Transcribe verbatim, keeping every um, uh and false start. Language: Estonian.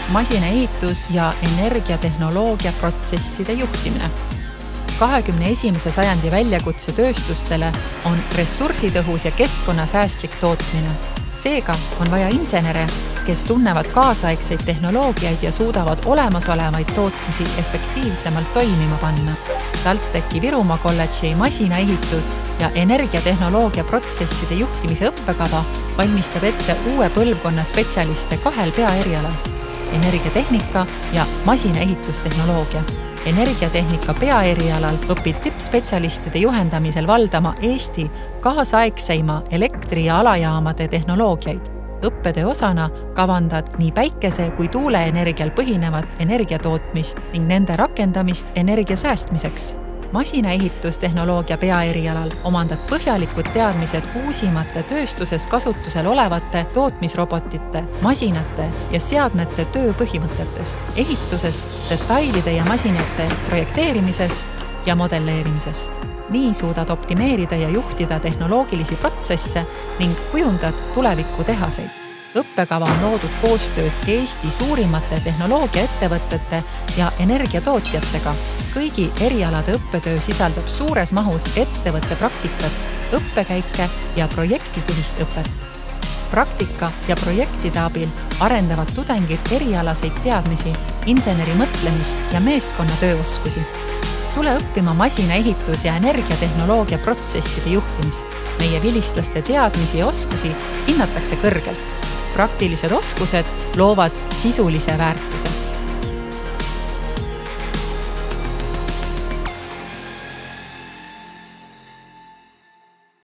masinaehitus ja energiatehnoloogia protsesside juhtimine. kahekümne esimese sajandi väljakutse tööstustele on ressursitõhus ja keskkonnasäästlik tootmine. Seega on vaja insenere, kes tunnevad kaasaegseid tehnoloogiaid ja suudavad olemasolevaid tootmisi efektiivsemalt toimima panna. TalTechi Virumaa kolledži masinaehitus ja energiatehnoloogia protsesside juhtimise õppekava valmistab ette uue põlvkonna spetsialiste kahel peaerialal: energiatehnika ja masinaehitustehnoloogia. Energiatehnika peaerialal õpib tippspetsialistide juhendamisel valdama Eesti kaasaegseima elektri- ja alajaamade tehnoloogiaid. Õppetöö osana kavandad nii päikese- kui tuuleenergial põhinevat energiatootmist ning nende rakendamist energia säästmiseks. Masinaehitustehnoloogia peaerialal omandad põhjalikud teadmised uusimate tööstuses kasutusel olevate tootmisrobotite, masinate ja seadmete töö põhimõtetest, ehitusest, detailide ja masinate projekteerimisest ja modelleerimisest. Nii suudad optimeerida ja juhtida tehnoloogilisi protsesse ning kujundad tuleviku tehaseid. Õppekava on loodud koostöös Eesti suurimate tehnoloogiaettevõtete ja energiatootjatega. Kõigi erialade õppetöö sisaldab suures mahus ettevõtte praktikat, õppekäike ja projektipõhist õpet. Praktika ja projektide abil arendavad tudengid erialaseid teadmisi, inseneri mõtlemist ja meeskonna tööoskusi. Tule õppima masinaehitus- ja energiatehnoloogia protsesside juhtimist. Meie vilistlaste teadmisi ja oskusi hinnatakse kõrgelt. Praktilised oskused loovad sisulise väärtuse.